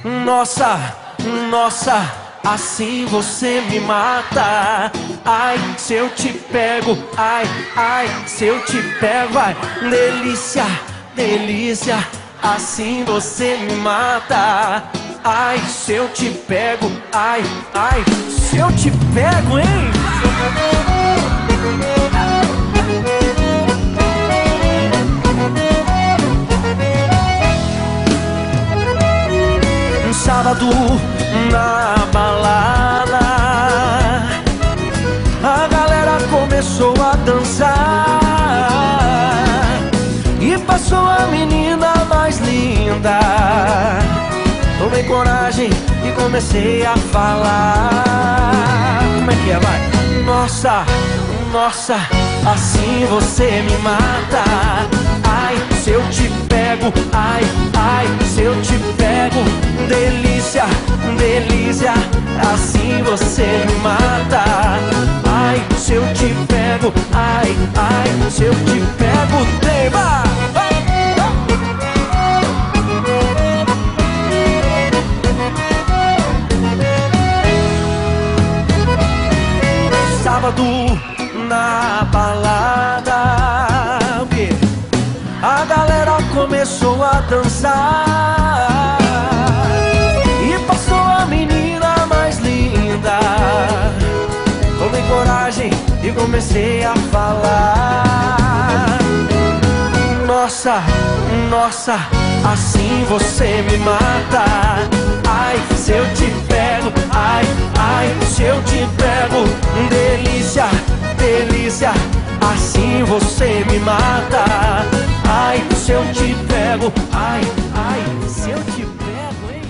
Nossa, nossa, assim você me mata. Ai, se eu te pego, ai, ai, se eu te pego, ai, delícia, delícia, assim você me mata. Ai, se eu te pego, ai, ai, se eu te pego, hein? Sábado na balada, a galera começou a dançar e passou a menina mais linda. Tomei coragem e comecei a falar. Como é que é, vai? Nossa, nossa, assim você me mata. Ai, se eu te pego, ai, ai, se eu te pego, delícia, delícia, assim você me mata. Ai, se eu te pego, ai, ai, se eu te pego, tema. Sábado na balada, a galera começou a dançar e passou a menina mais linda. Tomei coragem e comecei a falar. Nossa, nossa, assim você me mata. Ai, se eu te pego, ai, ai, se eu te pego, delícia, delícia, assim você me mata. Ai, se eu te pego, ai, ai, se eu te pego, hein?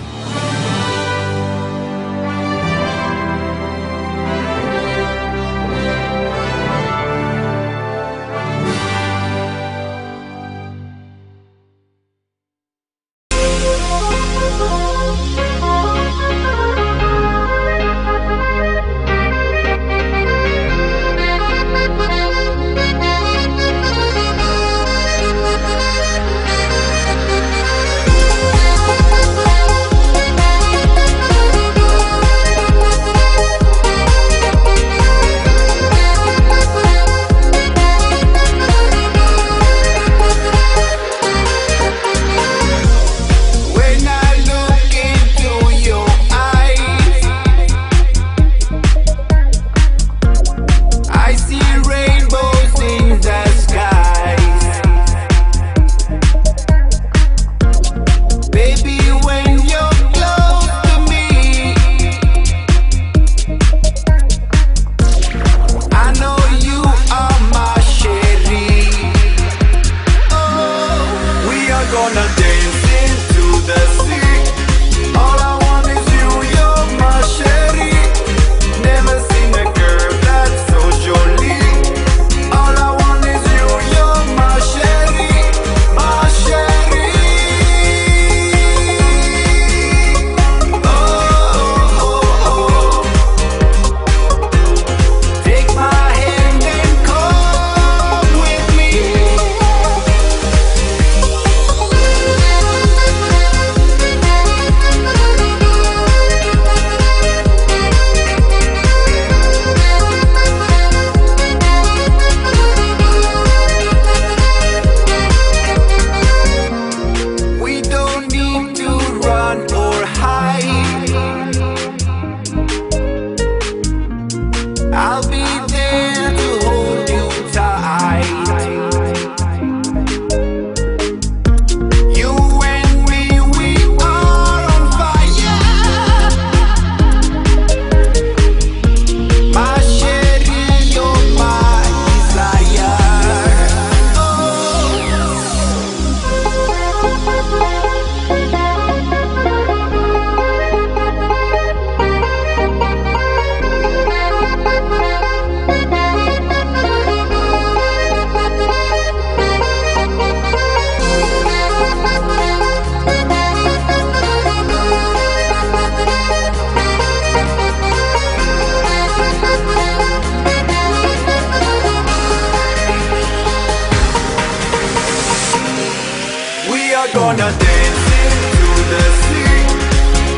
gonna dance into the sea.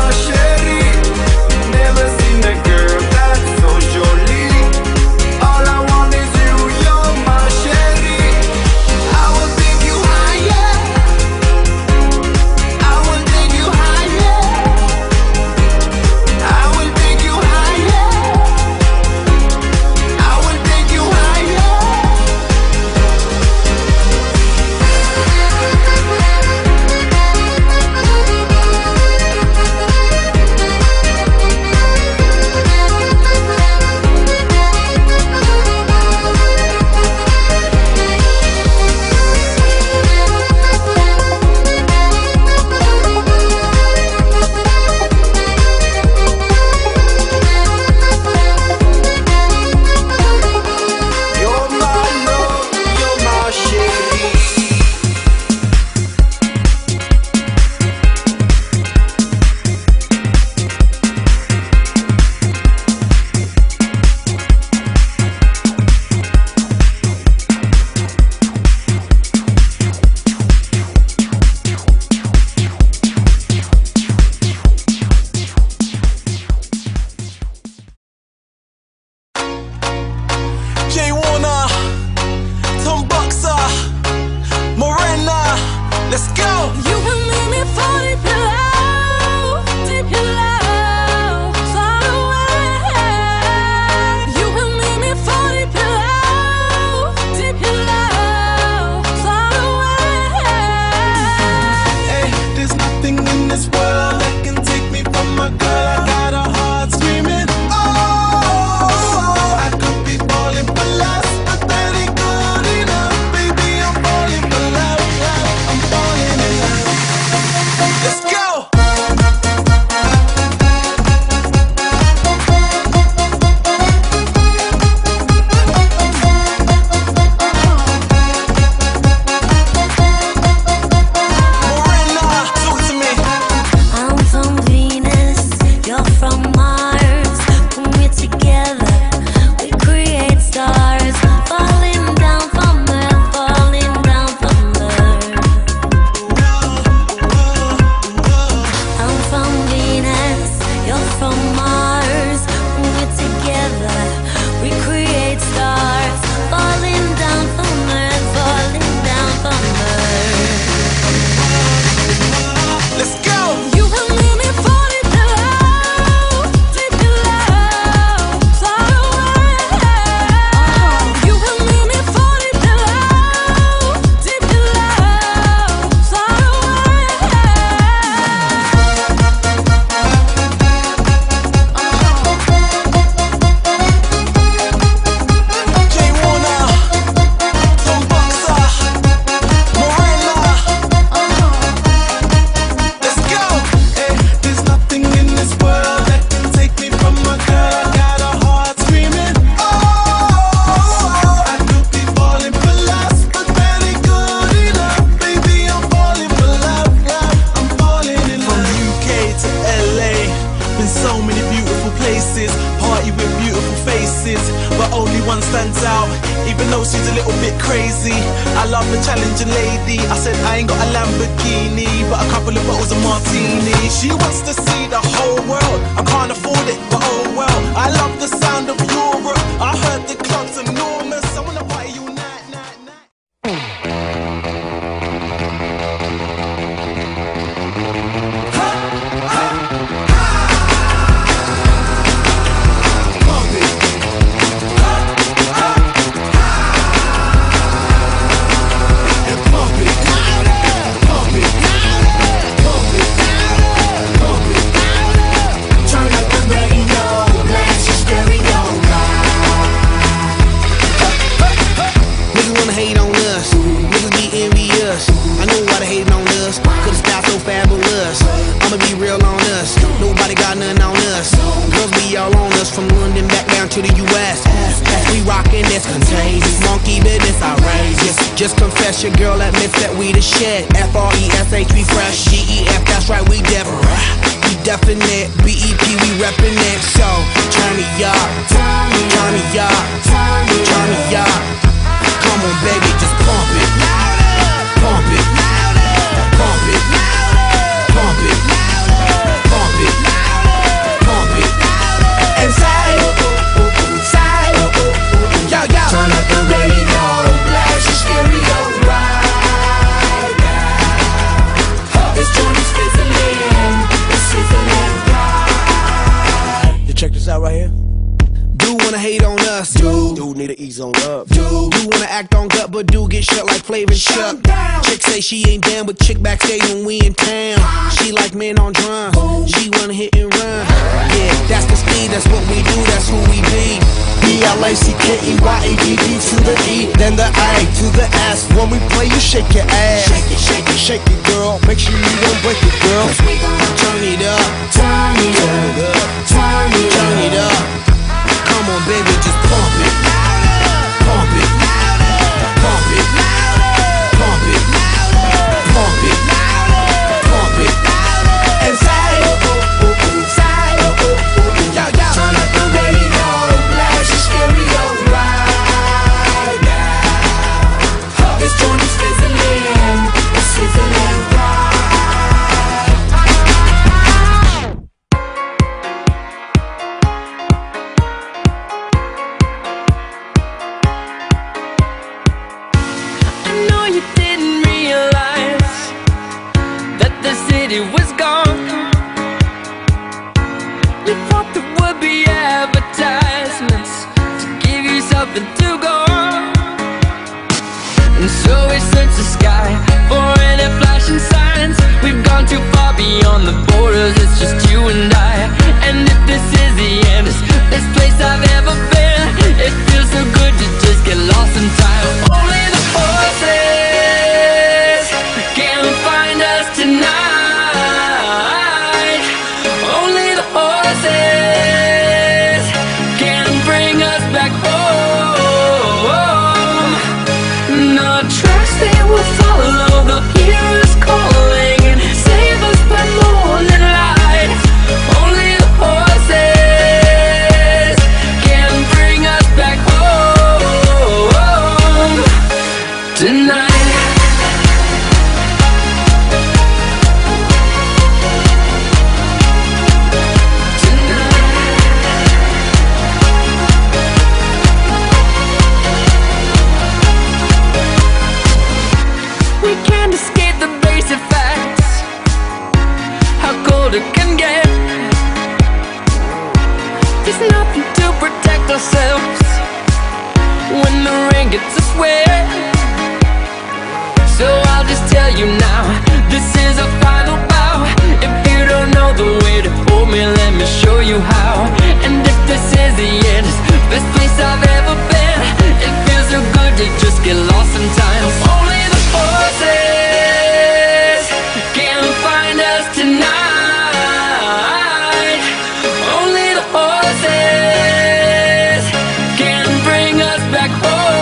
my chérie. Never seen a girl that's so jolie. All I want is you, you're my chérie. I will take you higher. I will take you higher. I will take you higher. I will take you higher. You're my love, you're my chérie. Jay Warner, Tom Boxer, Morena, let's go! You can make me fall deep in love, far away. You can make me fall deep in love, far away. Hey, there's nothing in this world that can take me from my girl. I got a heart screaming, oh, I could be falling for less, but that ain't good enough. Baby, I'm falling for love, I'm falling in love. Let's go! Morena, talk to me. I'm from Venus, you're from Mars. When we're together, we create stars. Falling down from Earth, falling down from Earth. I'm from Venus, you're from Mars. When we're together, we create stars. Falling down from Earth, falling down from Earth. Let's go! You can make me fall deep in love, far away. You can make me fall deep in love, far away. Jay Warner, Tom Boxer, Morena, let's go! Hey, there's nothing in this world that can take me from my girl. I got a heart screaming, oh, I could be falling for lust, but that ain't good enough. Baby, I'm falling for love, I'm falling in love. From UK to LA, been so many beautiful places, party with beautiful faces, but only one stands out, even though she's a little bit crazy. I love the challenging lady. I said I ain't got a Lamborghini, but a couple of bottles of martini. She wants to see the whole world. I can't afford it, but oh well. I love the sound of Europe. I heard the club's enormous. I wanna party you night, night, night. Turn up the radio, blast your stereo. Niggas wanna hate on us, niggas be envious. I know why they hating on us, cause the style so fabulous. I'ma be real on us, nobody got nothing on us. Girls be all on us, from London back down to the US. We rockin' this contagious, monkey business outrageous. Just confess your girl admits that we the shit. F-R-E-S-H, we fresh, G-E-F, that's right, we different. We definite, B-E-P, we reppin' it. So, turn me up, turn me up, turn me up. Come on baby, just pump it, pump it, pump it, pump it, pump it. up, but do get shut like Flavor Chuck. Chick say she ain't down with chick backstage when we in town. She like men on drum, she wanna hit and run. Yeah, that's the speed, that's what we do, that's who we be. B-L-A-C-K-E-Y-A-D-D to the E, then the A to the S. When we play, you shake your ass. Shake it, shake it, shake it, girl. Make sure you don't break it, girl. Turn it up, Turn it up, turn it turn it up. Come on, baby, just pump it. Pump it. Pump it. Pump it. Pump it. Pump it. and say, oh, oh, oh, say, oh, oh, oh. Yo, yo. Turn up the radio, blast your stereo right now. This joint is sizzling, sizzling right. I know you didn't realize that the city was gone. You thought there would be advertisements to give you something to go on. And so we search the sky for any flashing signs. We've gone too far beyond the borders, it's just you and I. And if this is the end, it's the best place I've ever been. It feels so good to just get lost in time. Only the horses can find us tonight. Only the horses can bring us back home. No tracks, they will follow the heroes calling and save us by morning light. Only the horses can bring us back home tonight. We can't escape the basic facts, how cold it can get. There's nothing to protect ourselves when the rain gets us wet. So I'll just tell you now, this is a final bow. If you don't know the way to hold me, let me show you how. And if this is the end, it's the best place I've ever been. It feels so good to just get lost in time. Only the horses can find us tonight. Only the horses can bring us back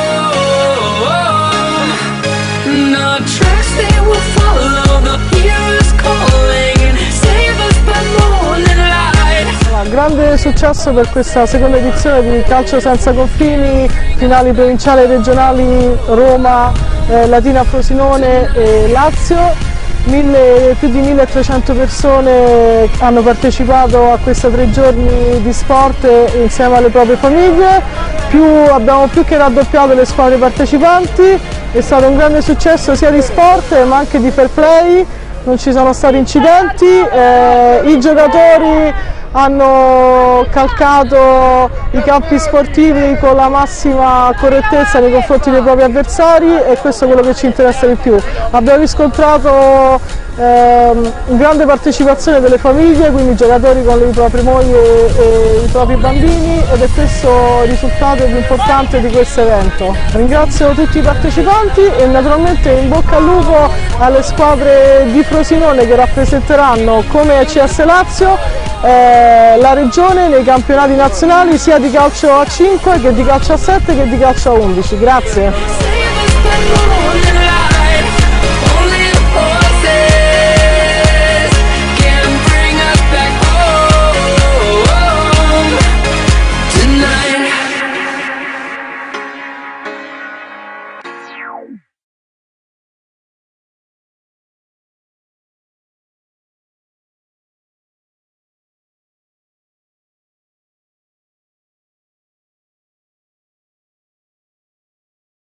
home. No tracks, they will follow the heroes calling and save us by morning light. Grande successo per questa seconda edizione di Calcio Senza Confini, finali provinciali e regionali Roma, Latina Frosinone e Lazio. Più di 1300 persone hanno partecipato a questi 3 giorni di sport insieme alle proprie famiglie, abbiamo più che raddoppiato le squadre partecipanti, è stato un grande successo sia di sport ma anche di fair play, non ci sono stati incidenti, i giocatori hanno calcato i campi sportivi con la massima correttezza nei confronti dei propri avversari e questo è quello che ci interessa di più. Abbiamo riscontrato grande partecipazione delle famiglie, quindi giocatori con le proprie mogli e i propri bambini, ed è questo il risultato più importante di questo evento. Ringrazio tutti i partecipanti e naturalmente in bocca al lupo alle squadre di Frosinone che rappresenteranno come CS Lazio la regione nei campionati nazionali sia di calcio a 5 che di calcio a 7 che di calcio a 11. Grazie.